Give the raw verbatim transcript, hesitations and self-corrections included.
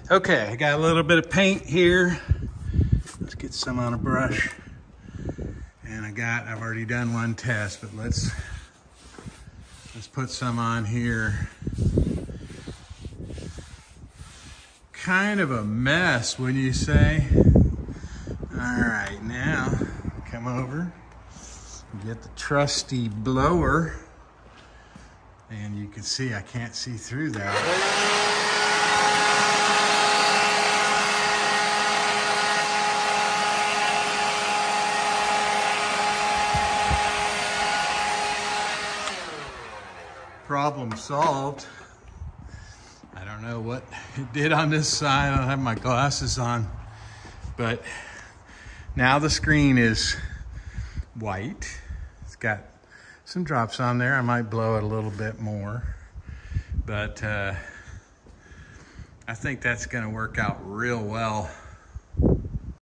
Okay, I got a little bit of paint here. Let's get some on a brush. And I got, I've already done one test, but let's, let's put some on here. Kind of a mess, wouldn't you say? All right, now come over, get the trusty blower. And you can see, I can't see through that. Problem solved. I don't know what it did on this side. I don't have my glasses on, but now the screen is white. It's got some drops on there. I might blow it a little bit more, but uh, I think that's gonna work out real well.